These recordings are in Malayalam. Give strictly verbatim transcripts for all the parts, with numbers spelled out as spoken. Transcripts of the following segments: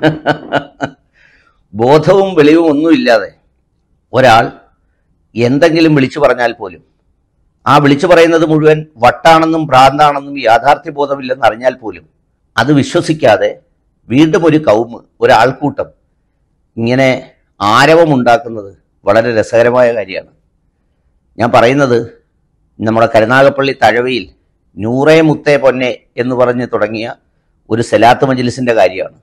ബോധവും വെളിവും ഒന്നുമില്ലാതെ ഒരാൾ എന്തെങ്കിലും വിളിച്ചു പറഞ്ഞാൽ പോലും ആ വിളിച്ചു പറയുന്നത് മുഴുവൻ വട്ടാണെന്നും ഭ്രാന്താണെന്നും യാഥാർത്ഥ്യബോധമില്ലെന്ന് അറിഞ്ഞാൽ പോലും അത് വിശ്വസിക്കാതെ വീണ്ടും ഒരു കൗമ്, ഒരാൾക്കൂട്ടം ഇങ്ങനെ ആരവമുണ്ടാക്കുന്നത് വളരെ രസകരമായ കാര്യമാണ്. ഞാൻ പറയുന്നത് നമ്മുടെ കരുനാഗപ്പള്ളി തഴവയിൽ നൂറേ മുത്തേ പൊന്നെ എന്ന് പറഞ്ഞ് തുടങ്ങിയ ഒരു സലാത്ത് മജ്ലിസിൻ്റെ കാര്യമാണ്.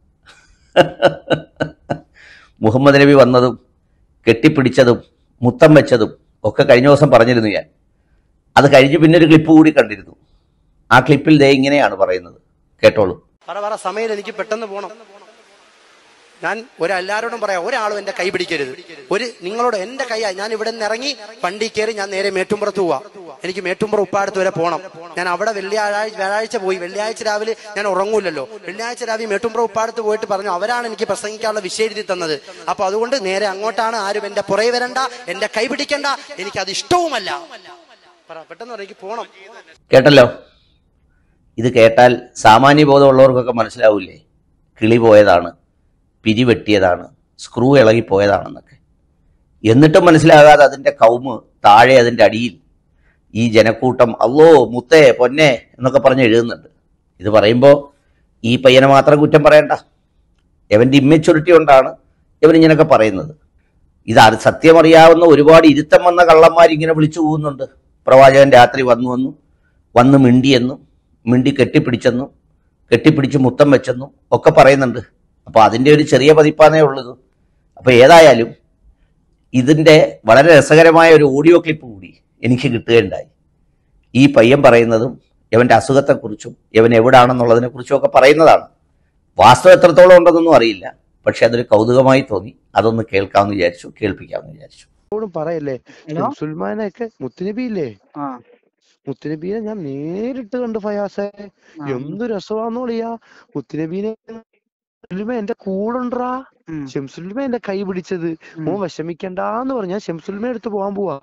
മുഹമ്മദ് നബി വന്നതും കെട്ടിപ്പിടിച്ചതും മുത്തം വെച്ചതും ഒക്കെ കഴിഞ്ഞ ദിവസം പറഞ്ഞിരുന്നു ഞാൻ. അത് കഴിഞ്ഞ് പിന്നെ ഒരു ക്ലിപ്പ് കൂടി കണ്ടിരുന്നു. ആ ക്ലിപ്പിൽ ദേ ഇങ്ങനെയാണ് പറയുന്നത്, കേട്ടോളൂ. പറ പറ സമയം എനിക്ക് പെട്ടെന്ന് പോകണം. ഞാൻ ഒരെല്ലാരോടും പറയാം, ഒരാളും എന്റെ കൈ പിടിക്കരുത്. ഒരു നിങ്ങളോട് എന്റെ കൈ, ഞാൻ ഇവിടെ നിന്ന് ഇറങ്ങി വണ്ടി കയറി ഞാൻ നേരെ മേട്ടുംപുറത്ത് പോവാ. എനിക്ക് മേട്ടുംപുറം ഉപ്പാടത്ത് വരെ പോകണം. ഞാൻ അവിടെ വെള്ളിയാഴ്ച വ്യാഴാഴ്ച പോയി. വെള്ളിയാഴ്ച രാവിലെ ഞാൻ ഉറങ്ങൂലല്ലോ. വെള്ളിയാഴ്ച രാവിലെ മേട്ടുംപുറം ഉപ്പാടത്ത് പോയിട്ട് പറഞ്ഞു, അവരാണ് എനിക്ക് പ്രസംഗിക്കാനുള്ള വിഷയം എഴുതി തന്നത്. അപ്പൊ അതുകൊണ്ട് നേരെ അങ്ങോട്ടാണ്. ആരും എന്റെ പുറകെ വരണ്ട, എന്റെ കൈ പിടിക്കണ്ട, എനിക്ക് അത് ഇഷ്ടവുമല്ല. പറ പെട്ടെന്ന് പറ, എനിക്ക് പോണം. കേട്ടല്ലോ? ഇത് കേട്ടാൽ സാമാന്യ ബോധമുള്ളവർക്കൊക്കെ മനസ്സിലാവില്ലേ, കിളി പോയതാണ്, പിരിവെട്ടിയതാണ്, സ്ക്രൂ ഇളകിപ്പോയതാണെന്നൊക്കെ. എന്നിട്ടും മനസ്സിലാകാതെ അതിൻ്റെ കൗമ് താഴെ അതിൻ്റെ അടിയിൽ ഈ ജനക്കൂട്ടം അല്ലോ മുത്തേ പൊന്നെ എന്നൊക്കെ പറഞ്ഞ് എഴുതുന്നുണ്ട്. ഇത് പറയുമ്പോൾ ഈ പയ്യനെ മാത്രം കുറ്റം പറയണ്ട. ഇവൻ്റെ ഇമ്മച്യൂരിറ്റി കൊണ്ടാണ് ഇവനിങ്ങനെയൊക്കെ പറയുന്നത്. ഇത് സത്യമറിയാവുന്ന ഒരുപാട് ഇരുത്തം വന്ന കള്ളന്മാരിങ്ങനെ വിളിച്ചു പോകുന്നുണ്ട്. പ്രവാചകൻ രാത്രി വന്നു വന്നു വന്ന് മിണ്ടിയെന്നും മിണ്ടി കെട്ടിപ്പിടിച്ചെന്നും കെട്ടിപ്പിടിച്ച് മുത്തം വെച്ചെന്നും ഒക്കെ പറയുന്നുണ്ട്. അപ്പോൾ അതിൻ്റെ ഒരു ചെറിയ പതിപ്പാനേ ഉള്ളത്. അപ്പോൾ ഏതായാലും ഇതിൻ്റെ വളരെ രസകരമായ ഒരു ഓഡിയോ ക്ലിപ്പ് കൂടി എനിക്ക് കിട്ടുകയുണ്ടായി. ഈ പയ്യൻ പറയുന്നതും ഇവൻ്റെ അസുഖത്തെക്കുറിച്ചും ഇവൻ എവിടാണെന്നുള്ളതിനെ കുറിച്ചും ഒക്കെ പറയുന്നതാണ്. വാസ്തവം എത്രത്തോളം ഉണ്ടെന്നൊന്നും അറിയില്ല, പക്ഷെ അതൊരു കൗതുകമായി തോന്നി. അതൊന്ന് കേൾക്കാമെന്ന് വിചാരിച്ചു, കേൾപ്പിക്കാമെന്ന് വിചാരിച്ചു. പറയല്ലേ സുൽമാനൊക്കെ മുത്തുനബിയില്ലേ, മുത്തുനബീനെ ഞാൻ നേരിട്ട് കണ്ടു ഫയാസെ. എന്ത് രസമാന്നോളിയാ മുത്തുനബീനെ. എന്റെ കൂടെ ഉണ്ടാ ഷംസുൽമ എന്റെ കൈ പിടിച്ചത്. മോൻ വിഷമിക്കണ്ടെന്ന് പറഞ്ഞാ ഷംസുൽമ എടുത്ത് പോവാൻ പോവാ.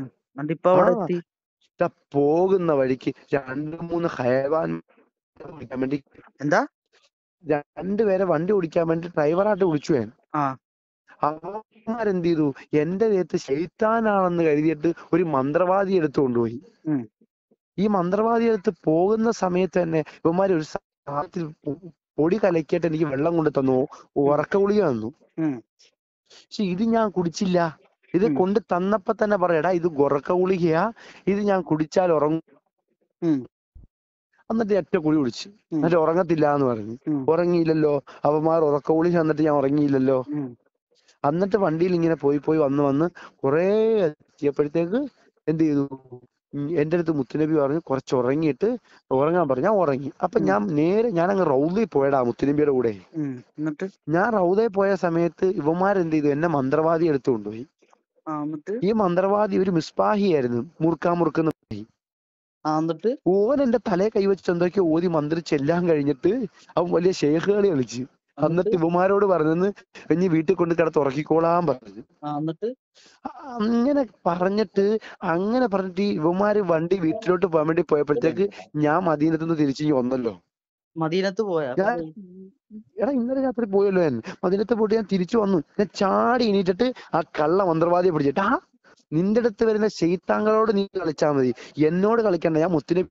പോകുന്ന വഴിക്ക് രണ്ടു മൂന്ന് ഹൈവാൻ ഓടിക്കാൻ വേണ്ടി, എന്താ രണ്ടുപേരെ വണ്ടി ഓടിക്കാൻ വേണ്ടി ഡ്രൈവറായിട്ട് വിളിച്ചു. ഞാൻ അവന്മാരെന്ത് ചെയ്തു, എന്റെ ദേഹത്ത് ശൈത്താനാണെന്ന് കരുതിയിട്ട് ഒരു മന്ത്രവാദി എടുത്തു കൊണ്ടുപോയി. ഈ മന്ത്രവാദി എടുത്ത് പോകുന്ന സമയത്ത് തന്നെ ഇവന്മാര് ഒരു സാധനത്തിൽ പൊടി കലക്കിയിട്ട് എനിക്ക് വെള്ളം കൊണ്ട് തന്നു, ഉറക്ക ഗുളിക തന്നു. പക്ഷെ ഇത് ഞാൻ കുടിച്ചില്ല. ഇത് കൊണ്ട് തന്നപ്പോ തന്നെ പറയടാ ഇത് ഉറക്ക ഗുളികയാ, ഇത് ഞാൻ കുടിച്ചാൽ ഉറങ്ങും. എന്നിട്ട് ഒറ്റ കുളി കുടിച്ചു. എന്നിട്ട് ഉറങ്ങത്തില്ല എന്ന് പറഞ്ഞു. ഉറങ്ങിയില്ലല്ലോ അവന്മാർ ഉറക്ക ഗുളിക എന്നിട്ട് ഞാൻ ഉറങ്ങിയില്ലല്ലോ. എന്നിട്ട് വണ്ടിയിൽ ഇങ്ങനെ പോയി പോയി വന്ന് വന്ന് കുറെ എത്തിയപ്പോഴത്തേക്ക് എന്ത് ചെയ്തു, എന്റെ അടുത്ത് മുത്തുനബി പറഞ്ഞു കുറച്ച് ഉറങ്ങിയിട്ട് ഉറങ്ങാൻ പറഞ്ഞു. ഞാൻ ഉറങ്ങി. അപ്പൊ ഞാൻ നേരെ ഞാൻ അങ്ങ് റൗദയിൽ പോയടാ മുത്തുനബിയുടെ കൂടെ. എന്നിട്ട് ഞാൻ റൗദയിൽ പോയ സമയത്ത് ഇവന്മാരെന്ത് ചെയ്തു, എന്നെ മന്ത്രവാദി എടുത്തു കൊണ്ടുപോയി. ഈ മന്ത്രവാദി ഒരു മിസ്ബാഹിയായിരുന്നു, മുറുക്കാൻ മുറുക്കുന്ന. എന്നിട്ട് ഓൻ എന്റെ തലയെ കൈവച്ചിട്ട് എന്തൊക്കെയോ ഓതി മന്ത്രിച്ച് എല്ലാം കഴിഞ്ഞിട്ട് അവൻ വലിയ ഷേഖുകളി കളിച്ചു. എന്നിട്ട് ഇവന്മാരോട് പറഞ്ഞെന്ന് ഇനി വീട്ടിൽ കൊണ്ട് കിടത്ത് ഉറക്കിക്കോളാൻ പറഞ്ഞു. എന്നിട്ട് അങ്ങനെ പറഞ്ഞിട്ട് അങ്ങനെ പറഞ്ഞിട്ട് ഇവന്മാര് വണ്ടി വീട്ടിലോട്ട് പോകാൻ വേണ്ടി പോയപ്പോഴത്തേക്ക് ഞാൻ മദീനത്ത് നിന്ന് തിരിച്ചു വന്നല്ലോ. മദീനത്ത് പോയാ എടാ ഇന്നലെ രാത്രി പോയല്ലോ ഞാൻ. മദീനത്ത് പോയിട്ട് ഞാൻ തിരിച്ചു വന്നു. ഞാൻ ചാടി എണീറ്റിട്ട് ആ കള്ള മന്ത്രവാദിയെ പിടിച്ചിട്ട്, ആ നിന്റെ അടുത്ത് വരുന്ന ശൈത്താങ്കളോട് നീ കളിച്ചാ മതി, എന്നോട് കളിക്കണ്ട, ഞാൻ മുത്തിനെ.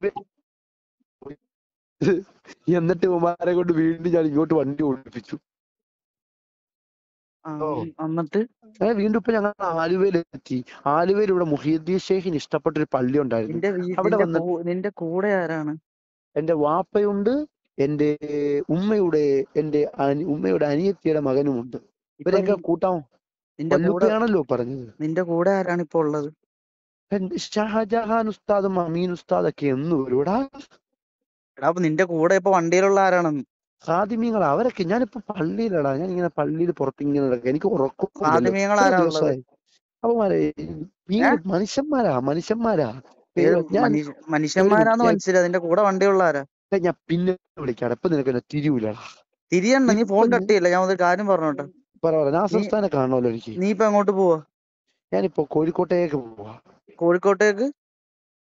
എന്നിട്ട് ഉമാരെ കൊണ്ട് വീണ്ടും ഞാൻ ഇങ്ങോട്ട് വണ്ടി ഓടിപ്പിച്ചു. എന്നിട്ട് വീണ്ടും ഇപ്പൊ ഞങ്ങൾ ആലുവയിലെത്തി. ആലുവയിൽ ഇവിടെ മുഹീദ്ദീൻ ഷെയ്ഖിന് ഇഷ്ടപ്പെട്ട ഒരു പള്ളി ഉണ്ടായിരുന്നു. അവിടെ വന്ന് നിന്റെ കൂടെ ആരാണ്? എന്റെ വാപ്പയുണ്ട്, എന്റെ ഉമ്മയുടെ എന്റെ ഉമ്മയുടെ അനിയത്തിയുടെ മകനുമുണ്ട്. ഇവരെയൊക്കെ കൂട്ടാമോ? ാണല്ലോ പറഞ്ഞത്. നിന്റെ കൂടെ ആരാണ് ഇപ്പൊ ഉള്ളത്? ഷാജഹാൻ ഉസ്താദും അമീൻ ഉസ്താദൊക്കെ എന്ന് വരൂടാ. എടാ അപ്പൊ നിന്റെ കൂടെ ഇപ്പൊ വണ്ടിയിലുള്ള ആരാണെന്ന്? ഖാദിമീങ്ങൾ അവരൊക്കെ. ഞാനിപ്പോ പള്ളിയിലടാ, ഞാൻ ഇങ്ങനെ പള്ളിയിൽ പുറത്തിങ്ങനെ നടക്കുക. എനിക്ക് ഉറക്കം. അപ്പൊ മനുഷ്യന്മാരാ മനുഷ്യന്മാരാ മനുഷ്യന്മാരാന്ന് മനസ്സിലായി. അതിന്റെ കൂടെ വണ്ടിയുള്ള ആരാ? ഞാൻ പിന്നെ വിളിക്കാം. ഇപ്പൊ നിനക്ക് എന്നെ തിരിയൂലടാ. തിരിയണ്ട, നീ ഫോൺ കട്ടിയില്ല. ഞാൻ ഒരു കാര്യം പറഞ്ഞോട്ടെ. പറ പറ. ഞാൻ സംസ്ഥാനം കാണണമല്ലോ എനിക്ക്. നീ ഇപ്പൊ എങ്ങോട്ട് പോവാ? ഞാനിപ്പോ കോഴിക്കോട്ടേക്ക് പോവാ. കോഴിക്കോട്ടേക്ക്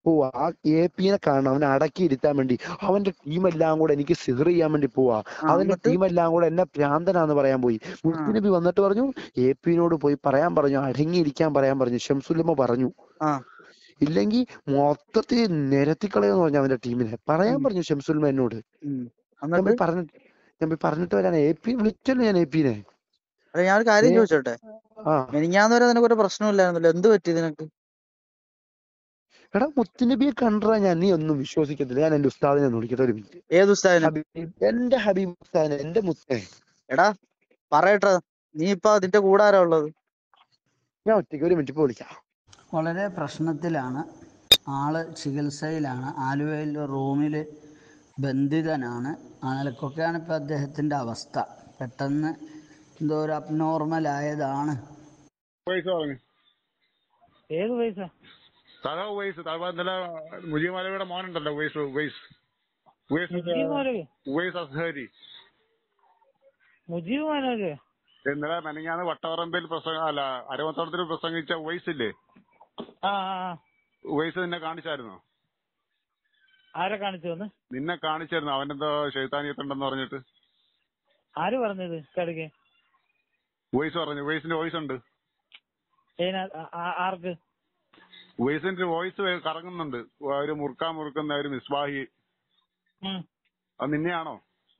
പോവാ. ആ എ പിനെ കാണണം, അവനെ അടക്കി ഇരുത്താൻ വേണ്ടി. അവന്റെ ടീമെല്ലാം കൂടെ എനിക്ക് സിഹർ ചെയ്യാൻ വേണ്ടി പോവാ. ആ അവന്റെ എന്നിട്ട് ടീമെല്ലാം കൂടെ എന്നെ ഭ്രാന്തനാന്ന് പറയാൻ പോയി. ആ മുസ്ലിം നബി വന്നിട്ട് പറഞ്ഞു, എ പിനോട് പോയി പറയാൻ പറഞ്ഞു, അടങ്ങിയിരിക്കാൻ പറയാൻ പറഞ്ഞു. ഷംസുല്ലമ്മ പറഞ്ഞു, ആ ഇല്ലെങ്കിൽ മൊത്തത്തിൽ നിരത്തിക്കളയെന്ന് പറഞ്ഞു അവന്റെ ടീമിനെ. പറയാൻ ഉം, പറഞ്ഞു ഷംസുല്ലമ്മ എന്നോട്. ഉം. ഞാൻ എന്നിട്ട് പോയി പറഞ്ഞു, ഞാൻ പോയി പറഞ്ഞിട്ട് വരാൻ. എ പി വിളിച്ചല്ലോ ഞാൻ എ പിനെ. അല്ല ഞാനൊരു കാര്യം ഏ ചോദിച്ചോട്ടെ, ആ മെനിഞ്ഞാന്ന് വരെ നിനക്ക് ഒരു പ്രശ്നമില്ലായിരുന്നല്ലോ, എന്ത് പറ്റി നിനക്ക്? എടാ, മുത്തുനബിയെ കണ്ടാ ഞാൻ, നീ ഒന്നും വിശ്വസിക്കത്തില്ല. ഞാൻ എന്റെ ഉസ്താദിനെ ഒന്ന് വിളിക്കട്ടെ, ഒരു മിനിറ്റ്. ഏത് ഉസ്താദിനെ? ഹബീബ്, എന്റെ ഹബീബ് ഉസ്താദിനെ, എന്റെ മുത്തേ. എടാ പറയട്ടെ, നീ ഇപ്പൊ അതിന്റെ കൂടെ ആരാ ഉള്ളത്? ഞാൻ ഒറ്റയ്ക്ക്, ഒരു മിനിറ്റ് ഇപ്പൊ വിളിക്കാം. വളരെ പ്രശ്നത്തിലാണ് ആള്, ചികിത്സയിലാണ്, ആലുവയിൽ റൂമിൽ ബന്ധിതനാണ്. ആ നിലക്കൊക്കെയാണ് ഇപ്പോൾ അദ്ദേഹത്തിൻ്റെ അവസ്ഥ. പെട്ടെന്ന് എന്തോ ഒരു അബ്നോർമലായതാണ്. പൈസ പറഞ്ഞു ഏത് പൈസ? സദാ ഉവൈസ് താഴ്വാ ഇന്നലെ മുജിമലയുടെ മോനുണ്ടല്ലോ, ഉവൈസ് ഉവൈസ് ഉവൈസ് മുജീബ് മോനോര് ഉവൈസ് അസ്ഹരി. മുജീബ് മോനോര് ഇന്നലെ മെനങ്ങാന്ന് വട്ടവറമ്പിൽ പ്രസംഗ അല്ല അരവത്തോളത്തിൽ പ്രസംഗിച്ച ഉവൈസ് ഇല്ലേ, ആ ആ ഉവൈസ് നിന്നെ കാണിച്ചായിരുന്നോ? ആരെ കാണിച്ചു വന്ന്? നിന്നെ കാണിച്ചായിരുന്നു. അവനെന്തോ ശൈത്താനിയത്തുണ്ടെന്ന് പറഞ്ഞിട്ട്. ആര് പറഞ്ഞത്? കടുകെ ഉവൈസ് പറഞ്ഞു. ഉവൈസിന്റെ വോയിസ് ഉണ്ട്. ഏനാ ആ- ആ- ആർക്ക്? ഉവൈസിന്റെ വോയിസ് കറങ്ങുന്നുണ്ട്. ഒരു മുറുക്കാൻ മുറുക്കുന്ന ഒരു മിസ്ബാഹി. ഉം. അത് നിന്നെയാണോ?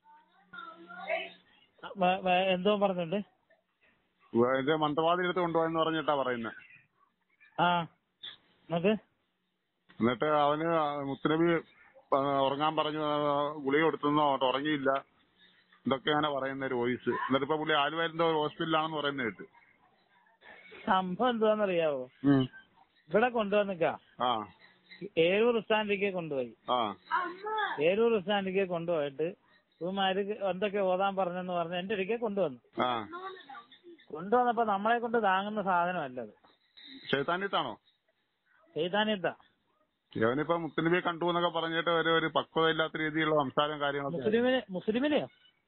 വ- വ- എന്തോ പറഞ്ഞിട്ടുണ്ട്. ഇത് മന്ത്രവാദിയെടുത്ത് കൊണ്ടുപോയെന്ന് പറഞ്ഞിട്ടാ പറയുന്നത്. ആ എന്നിട്ട് എന്നിട്ട് അവന് മുത്തുനബി ആ, ഉറങ്ങാൻ പറഞ്ഞു, ആ, ഗുളിക കൊടുത്തെന്നോ അവട്ട് ഉറങ്ങിയില്ല, ഇതൊക്കെ അങ്ങനെ പറയുന്ന ഒരു വോയിസ്. എന്നിട്ട് ഇപ്പൊ പുള്ളി ആലുവായിരുന്നോ ഹോസ്പിറ്റലിലാണെന്ന് പറയുന്നത് കേട്ട്. സംഭവം എന്താന്നറിയാവോ? ഇവിടെ കൊണ്ടുവന്നിക്കാ ആ ഏരൂർ സ്റ്റാൻഡിലേക്ക് കൊണ്ടുപോയി. ആ ഏരൂർ സ്റ്റാൻഡിലേക്ക് കൊണ്ടുപോയിട്ട് ഇവന്മാര് എന്തൊക്കെ ഓതാൻ പറഞ്ഞെന്ന് പറഞ്ഞ് എന്റെ അടുക്കെ കൊണ്ടുവന്നു. ആ കൊണ്ടുവന്നപ്പോ നമ്മളെ കൊണ്ട് താങ്ങുന്ന സാധനമല്ലത്. ശൈത്താനിയത്താണോ? ചെയ്താനിയത്താ. ഇവനിപ്പോ മുത്തുനബിയെ കണ്ടു എന്നൊക്കെ പറഞ്ഞിട്ട് ഒരു ഒരു പക്വത ഇല്ലാത്ത രീതിയിലുള്ള സംസാരം കാര്യങ്ങളൊക്കെ. മുസ്ലിമിന് മുസ്ലിമിനെയോ?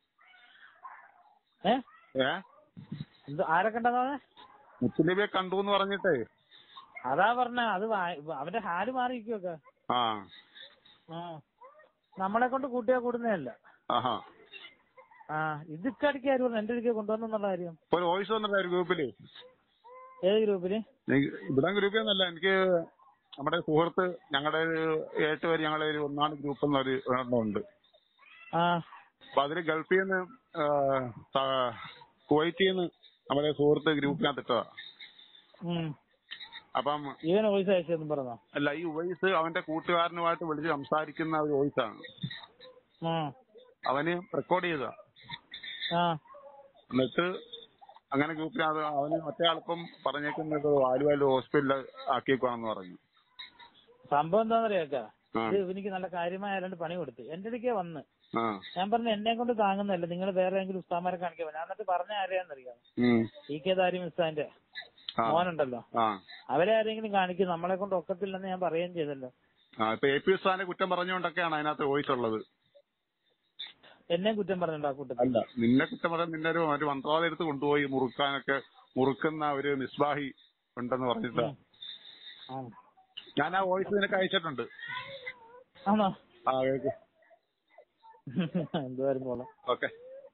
ഏ ഏ എന്ത് ആരെ കണ്ടെന്നാ പറഞ്ഞെ? മുത്തുനബിയെ കണ്ടു എന്ന് പറഞ്ഞിട്ടേ. അതാ പറഞ്ഞ അത് വാ- അവന്റെ ഹാല് മാറിയിരിക്കുവൊക്കെ. ആ ആ നമ്മളെ കൊണ്ട് കൂട്ടിയാ കൂടുന്നതല്ല. ആഹാ ആ ഇതൊക്കെ അടിക്ക് ആര് പറഞ്ഞു എന്റെ അടുക്കെ കൊണ്ടുവന്നുള്ള കാര്യം? ഇപ്പൊ ഒരു വോയിസ് വന്നിട്ടാ ഒരു ഗ്രൂപ്പില്. ഏത് ഗ്രൂപ്പില്? ഇവിടെ ഗ്രൂപ്പിൽ നിന്നല്ല, എനിക്ക് നമ്മുടെ സുഹൃത്ത്, ഞങ്ങളുടെ ഒരു ഏട്ട് പേര്, ഞങ്ങളുടെ ഒരു ഒന്നാണ് ഗ്രൂപ്പ് എന്നൊരു ഉണ്ട്. ആ അപ്പൊ അതില് ഗൾഫിൽ നിന്ന് കുവൈറ്റിൽ നിന്ന് നമ്മുടെ സുഹൃത്ത് ഗ്രൂപ്പിനകത്ത് ഇട്ടതാ. ഉം അപ്പം ഇവനെ പൈസ അയച്ചെന്നും പറഞ്ഞോ? അല്ല, ഈ വോയിസ് അവന്റെ കൂട്ടുകാരനുമായിട്ട് വിളിച്ച് സംസാരിക്കുന്ന ഒരു വോയിസാണ്. ആ അവന് റെക്കോർഡ് ചെയ്തതാ. ആ എന്നിട്ട് അങ്ങനെ ഗ്രൂപ്പിനകത്ത് അവന് മറ്റേ ആളിപ്പം പറഞ്ഞേക്കുന്നത് ആലുവാലു ഹോസ്പിറ്റലിൽ ആക്കിയേക്കുവാണെന്ന് പറഞ്ഞു. സംഭവം എന്താന്നറിയാക്ക, ആ ഇത് ഇവനിക്ക് നല്ല കാര്യമായ രണ്ട് പണി കൊടുത്ത് എന്റെ അടുക്കെ വന്ന്. ആ ഞാൻ പറഞ്ഞു എന്നെ കൊണ്ട് താങ്ങുന്നതല്ല, നിങ്ങൾ വേറെ ഏതെങ്കിലും ഉസ്താമാരെ കാണിക്കാൻ പറ്റും. ഞാൻ എന്നിട്ട് പറഞ്ഞ ആരെയാന്നറിയാം, ഉം ഇ കെ ദാരിം ഉസ്താന്റെ ആ മോനുണ്ടല്ലോ, ആ അവരെ ആരെങ്കിലും കാണിക്കും, നമ്മളെ കൊണ്ട് ഒക്കത്തില്ലെന്ന് ഞാൻ പറയുകയും ചെയ്തല്ലോ. ആ ഇപ്പൊ എ പി ഉസ്താദിനെ കുറ്റം പറഞ്ഞുകൊണ്ടൊക്കെയാണ് അതിനകത്ത് വോയിസ് ഉള്ളത്. എന്നെ കുറ്റം പറഞ്ഞിട്ടുണ്ട് ആ കൂട്ടത്തിൽ. അല്ല, നിന്നെ കുറ്റം പറയാൻ നിന്നെ ഒരു ഒരു മന്ത്രവാദം എടുത്ത് കൊണ്ടുപോയി മുറുക്കാനൊക്കെ മുറുക്കുന്ന ഒരു മിസ്ബാഹി ഉണ്ടെന്ന് പറഞ്ഞിട്ട് ആ. ഞാൻ ആ വോയിസ് നിനക്ക് അയച്ചിട്ടുണ്ട്. ആണോ? ആ കേക്ക്. എന്തുവായിരുന്നു പോലെ. ഓക്കെ.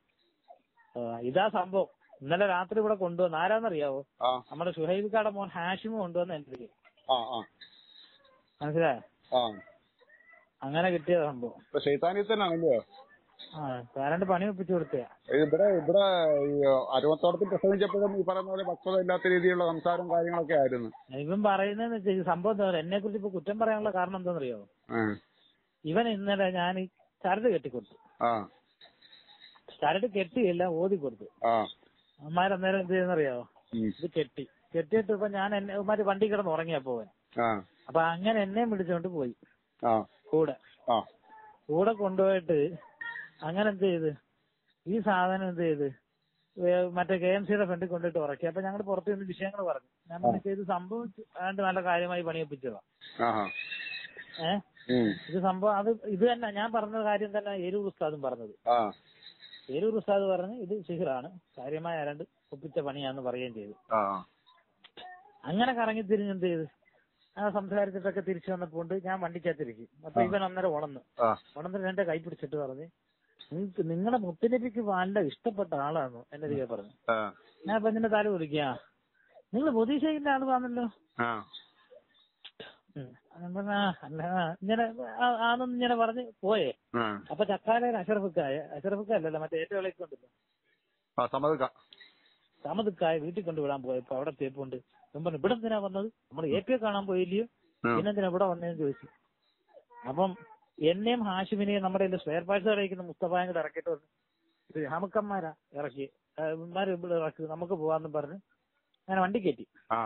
ഇതാ സംഭവം. ഇന്നലെ രാത്രി ഇവിടെ കൊണ്ടുവന്ന് ആരാന്നറിയാവോ? ആ നമ്മുടെ ഷുഹൈബിക്കാടെ മോൻ ഹാഷിമ് കൊണ്ടുവന്ന എന്റെ അടുക്കൽ. ആ ആ മനസ്സിലായോ? ആ അങ്ങനെ കിട്ടിയ സംഭവം. ഇപ്പൊ ശൈത്താനിയത്ത് തന്നെയാണല്ലോ. ആ കാരണ്ട് പണി ഒപ്പിച്ചു കൊടുത്തയാ. ഇവിടെ ഇവിടെ ഈ അരുവത്തോടത്തിൽ പ്രസംഗിച്ചപ്പോഴും ഈ പറയുന്ന പോലെ പക്വത ഇല്ലാത്ത രീതിയിലുള്ള സംസാരം കാര്യങ്ങളൊക്കെ ആയിരുന്നു. ഇവൻ പറയുന്നതെന്ന് വെച്ചാൽ ഈ സംഭവം എന്താ പറയുക, എന്നെ കുറിച്ച് ഇപ്പൊ കുറ്റം പറയാനുള്ള കാരണം എന്താണെന്നറിയാവോ? ആ ഇവൻ ഇന്നലെ ഞാൻ ചരട് കെട്ടിക്കൊടുത്തു. ആ ചരട് കെട്ടിയില്ല, ഓതി കൊടുത്തു. ആ അമ്മാരന്നേരം എന്ത് ചെയ്യുന്നറിയാവോ? ഉം. ഇത് കെട്ടി കെട്ടിയിട്ട് ഇപ്പൊ ഞാൻ എന്നെ ഉമ്മാര് വണ്ടി കിടന്ന് ഉറങ്ങിയാ പോവാൻ. ആ അപ്പൊ അങ്ങനെ എന്നെയും വിളിച്ചോണ്ട് പോയി ആ കൂടെ. ആ കൂടെ കൊണ്ടുപോയിട്ട് അങ്ങനെ എന്ത് ചെയ്ത് ഈ സാധനം എന്ത് ചെയ്ത് വേ- മറ്റേ കെ എം സിയുടെ ഫ്രണ്ടിൽ കൊണ്ടിട്ട് ഉറക്കി. അപ്പൊ ഞങ്ങൾ പുറത്തു നിന്ന് വിഷയങ്ങൾ പറഞ്ഞു. ഞാൻ പറഞ്ഞു ഇത് സംഭവിച്ചു അതുകൊണ്ട് നല്ല കാര്യമായി പണിയൊപ്പിച്ചതാ. ആഹാ. ഏഹ് ഉം. ഇത് സംഭവം അത് ഇത് തന്നെ ഞാൻ പറഞ്ഞ കാര്യം തന്നെ ഏരൂർ ഉസ്താദും പറഞ്ഞത്. ആ ഏരൂർ ഉസ്താദ് പറഞ്ഞ് ഇത് സിഹിറാണ്, കാര്യമായ ആരാണ്ട് ഒപ്പിച്ച പണിയാന്ന് പറയുകയും ചെയ്തു. ആ അങ്ങനെ കറങ്ങി തിരിഞ്ഞ് എന്ത് ചെയ്ത് ആ സംസാരിച്ചിട്ടൊക്കെ തിരിച്ചു വന്നപ്പോണ്ട് ഞാൻ വണ്ടിക്കകത്തിരിക്കും. അപ്പൊ ഇവൻ അന്നേരം ഉണന്ന് ഉണന്നിട്ട് എന്റെ കൈ പിടിച്ചിട്ട് പറഞ്ഞ്, നിങ്ങൾക്ക് നിങ്ങളുടെ മുത്തുനബിക്ക് നല്ല ഇഷ്ടപ്പെട്ട ആളാണ് എന്റെ രീതി പറഞ്ഞു. ഞാൻ അപ്പൊ എന്റെ തല കുറിക്കാ, നിങ്ങൾ മുദീഷയുടെ ആള് പറഞ്ഞല്ലോ. പറഞ്ഞ അല്ല ഇങ്ങനെ ആണെന്ന് ഇങ്ങനെ പറഞ്ഞ് പോയേ. അപ്പൊ ചക്കാലയിൽ അഷറഫുക്കായ അഷറഫുക്കല്ലല്ലോ മറ്റേ ഏറ്റവും വിളക്ക് ഉണ്ടല്ലോ സമതുക്കായ വീട്ടിൽ കൊണ്ടുവിടാൻ പോയപ്പോ അവിടെ തേപ്പുണ്ട്. ഞാൻ പറഞ്ഞു ഇവിടെ എന്തിനാ വന്നത്, നമ്മൾ എ പി കാണാൻ പോയില്ലയോ, പിന്നെന്തിനാ ഇവിടെ വന്നതെന്ന് ചോദിച്ചു. അപ്പം എന്നെയും ഹാഷിമിനെയും നമ്മുടെ സ്പെയർ പാർട്സ് ഇറക്കുന്ന മുസ്തഫായും കൂടെ ഇറക്കിയിട്ട് പറഞ്ഞു, ഇത് ഹമുക്കന്മാരാ ഇറക്കി ഇവന്മാര് ഇവിടെ ഇറക്കി നമുക്ക് പോവാന്ന് പറഞ്ഞ് അങ്ങനെ വണ്ടി കയറ്റി.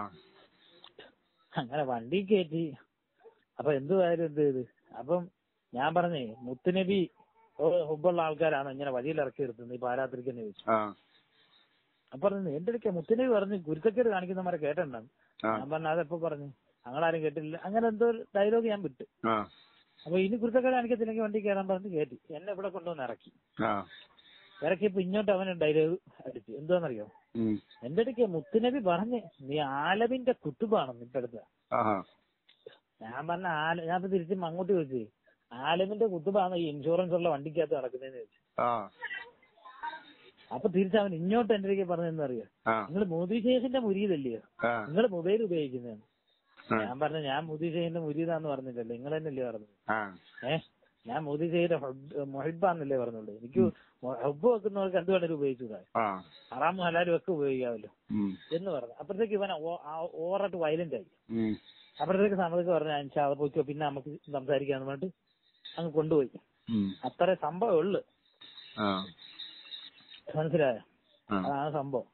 അങ്ങനെ വണ്ടി കയറ്റി. അപ്പൊ എന്തുവായാലും എന്ത് ചെയ്ത്, അപ്പം ഞാൻ പറഞ്ഞേ മുത്തുനബി ഹുബുള്ള ആൾക്കാരാണ് ഇങ്ങനെ വഴിയിൽ ഇറക്കി എടുത്തത് ഈ പാരാത്രിക്കെന്ന് ചോദിച്ചു. അപ്പൊ പറഞ്ഞു എന്റെ അടുക്ക മുത്തുനബി പറഞ്ഞ് ഗുരുത്തക്കേട് കാണിക്കുന്നവരെ കേട്ടിട്ടുണ്ടാവും. ഞാൻ പറഞ്ഞു അതെപ്പോ പറഞ്ഞു, ഞങ്ങളാരും കേട്ടില്ല. അങ്ങനെ എന്തോ ഡയലോഗ് ഞാൻ വിട്ടു. അപ്പൊ ഇനി ഗുരുത്തക്കേട് കാണിക്കത്തില്ലെങ്കിൽ വണ്ടി കയറാൻ പറഞ്ഞ് കയറ്റി. എന്നെ ഇവിടെ കൊണ്ടുവന്ന് ഇറക്കി. ഇറക്കിയപ്പോ ഇങ്ങോട്ട് അവന് ഡയലോഗ് അടിച്ചു. എന്താണെന്നറിയോ, എന്റെ അടുക്ക മുത്തുനബി പറഞ്ഞ് നീ ആലമിന്റെ കുത്തുബാണെന്ന് ഇപ്പൊ അടുത്ത. ഞാൻ പറഞ്ഞ ആല ഞാൻ ഇപ്പൊ തിരിച്ച് അങ്ങോട്ട് ചോദിച്ചു, ആലമിന്റെ കുത്തുബാണ് ഈ ഇൻഷുറൻസ് ഉള്ള വണ്ടിക്കകത്ത് നടക്കുന്നതെന്ന് ചോദിച്ചു. അപ്പൊ തിരിച്ചവൻ ഇങ്ങോട്ട് എന്റെ അടുക്ക പറഞ്ഞെന്ന് അറിയോ, നിങ്ങൾ മോദി ശേഖിന്റെ മുരീദല്ലയോ, നിങ്ങൾ മൊബൈൽ ഉപയോഗിക്കുന്നതാണ്. ഞാൻ പറഞ്ഞു ഞാൻ മോദി ശേഖിന്റെ മുരീദാന്ന് പറഞ്ഞില്ലല്ലോ, നിങ്ങൾ തന്നെയല്ലേ പറഞ്ഞത്. ഏഹ് ഞാൻ മോദി ശേഖിന്റെ മൊഹിബാന്നല്ലേ പറഞ്ഞുള്ളൂ. എനിക്ക് ഹബ്ബ് വെക്കുന്നവർക്ക് എന്ത് വേണേലും ഉപയോഗിച്ചൂടാ, ഹറാമും ഹലാലും ഒക്കെ ഉപയോഗിക്കാമല്ലോ എന്ന് പറഞ്ഞു. അപ്പഴത്തേക്ക് ഇവൻ ഓവറായിട്ട് വയലന്റ് ആയി. അപ്പഴത്തേക്ക് സമയത്ത് പറഞ്ഞു അഞ്ചാ പോയിക്കോ പിന്നെ നമുക്ക് സംസാരിക്കാന്ന് പറഞ്ഞിട്ട് അങ്ങ് കൊണ്ടുപോയി. അത്ര സംഭവം ഉള്ളു, മനസ്സിലായോ? അതാണ് സംഭവം.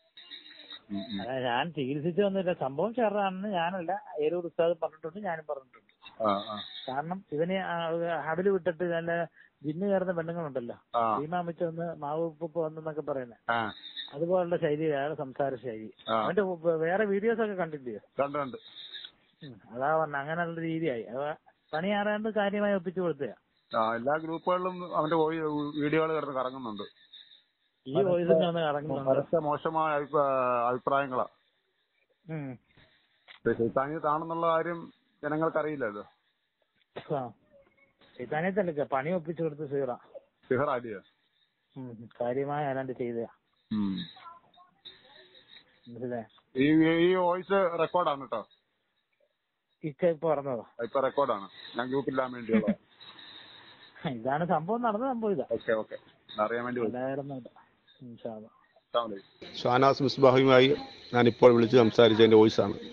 ഞാൻ ചികിത്സിച്ചു വന്നില്ല, സംഭവം ചെറുതാണെന്ന് ഞാനല്ല ഏതൊരു ഉസ്താദ് പറഞ്ഞിട്ടുണ്ട്, ഞാനും പറഞ്ഞിട്ടുണ്ട്. കാരണം ഇവന് ഹബില് വിട്ടിട്ട് നല്ല ജിന്ന് കയറുന്ന പെണ്ണുങ്ങളുണ്ടല്ലോ, ഭീമാമിച്ച ഒന്ന് മാവ് ഉപ്പ് വന്നെന്നൊക്കെ പറയുന്നത്, അതുപോലുള്ള ശൈലി അയാളെ സംസാര ശൈലി. അവന്റെ വേറെ വീഡിയോസ് ഒക്കെ കണ്ടില്ലയോ? അതാ പറഞ്ഞ അങ്ങനെയുള്ള രീതിയായി. പണി ആറാണ്ട് കാര്യമായി ഒപ്പിച്ചു കൊടുത്തയാ. എല്ലാ ഗ്രൂപ്പുകളിലും അവന്റെ വീഡിയോകൾ കിടന്ന് കറങ്ങുന്നുണ്ട്. ഈ വോയിസിന് വന്ന് കറങ്ങുന്നുണ്ട്. മോശമായ അഭിപ്രായങ്ങളാ ശൈത്താനിയത്താണെന്നുള്ള കാര്യം ജനങ്ങൾക്കറിയില്ലല്ലോ. ശൈത്താനിയത്തല്ല, പണി ഒപ്പിച്ചു കൊടുത്ത് സീറ സിഹറാലിയ കാര്യമായ ആരാണ്ട് ചെയ്ത. ഈ വോയിസ് റെക്കോർഡാണ് കേട്ടോ, ഇക്ക ഇപ്പൊ പറഞ്ഞതോ? ഇപ്പൊ റെക്കോർഡാണ്, ഞാൻ ഗ്രൂപ്പില്ലാൻ വേണ്ടിയുള്ള. ഇതാണ് സംഭവം, നടന്ന സംഭവം ഇതാ. ഓക്കെ ഓക്കെ അറിയാൻ വേണ്ടി. ഷാനാസ് മിസ്ബാഹുമായി ഞാൻ ഇപ്പോൾ വിളിച്ച് സംസാരിച്ചതിന്റെ വോയിസാണ്.